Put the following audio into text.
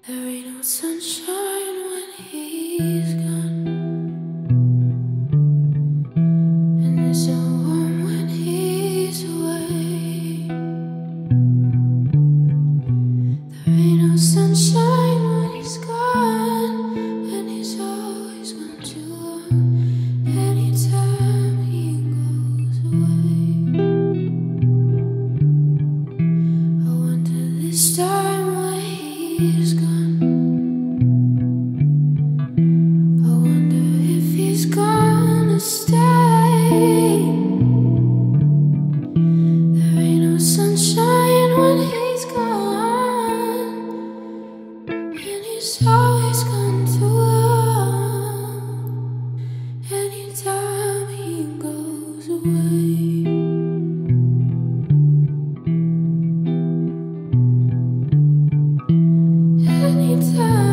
There ain't no sunshine when he's gone, and it's so warm when he's away. There ain't no sunshine when he's gone, and he's always gone too long. Anytime he goes away, I wonder this time when he's gone. Stay. There ain't no sunshine when he's gone, and he's always gone too long. Anytime he goes away, anytime.